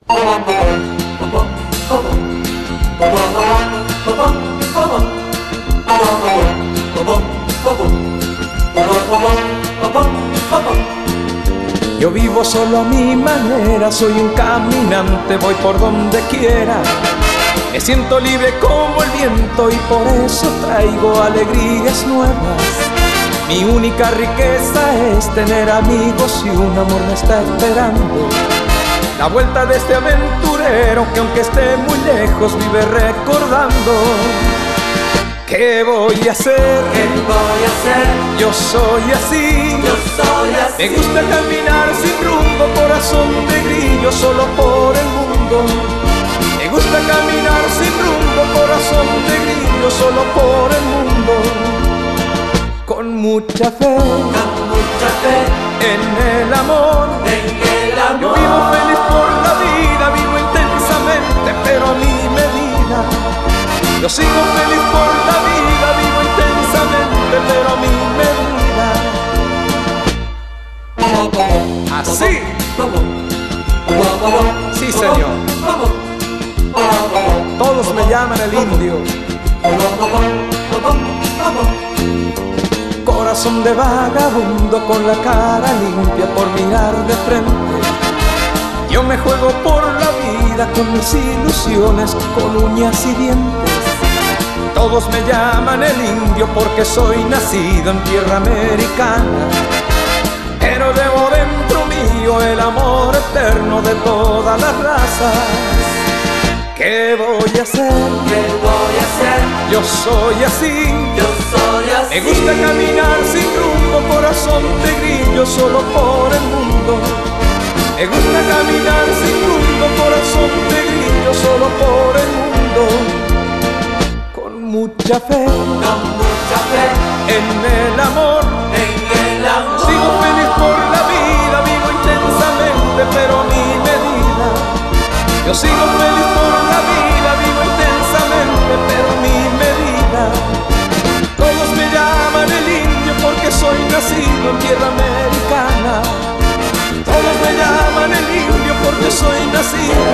Yo vivo solo a mi manera, soy un caminante, voy por donde quiera. Me siento libre como el viento y por eso traigo alegrías nuevas. Mi única riqueza es tener amigos y un amor me está esperando. La vuelta de este aventurero que aunque esté muy lejos vive recordando. ¿Qué voy a hacer? ¿Qué voy a hacer? Yo soy así. Yo soy así. Me gusta caminar sin rumbo, corazón de grillo solo por el mundo. Me gusta caminar sin rumbo, corazón de grillo solo por el mundo. Con mucha fe, en el amor, yo vivo feliz por la vida, vivo intensamente, pero a mi medida. Yo sigo feliz por la vida, vivo intensamente, pero a mi medida. Así. Sí, señor. Todos me llaman el indio. Corazón de vagabundo con la cara limpia por mirar de frente. Yo me juego por la vida con mis ilusiones, con uñas y dientes. Todos me llaman el indio porque soy nacido en tierra americana. Pero llevo dentro mío el amor eterno de todas las razas. ¿Qué voy a hacer? ¿Qué voy a hacer? Yo soy así. Yo soy así. Me gusta caminar sin rumbo, corazón de grillo solo por el mundo. Me gusta caminar sin rumbo, corazón de grillo solo por el mundo. Con mucha fe, en el amor, sigo feliz por la vida, vivo intensamente, pero a mi medida. Yo sigo feliz por la vida, vivo intensamente, pero a mi medida. Todos me llaman el indio porque soy nacido en tierra americana. Todos me llaman el indio porque soy nacido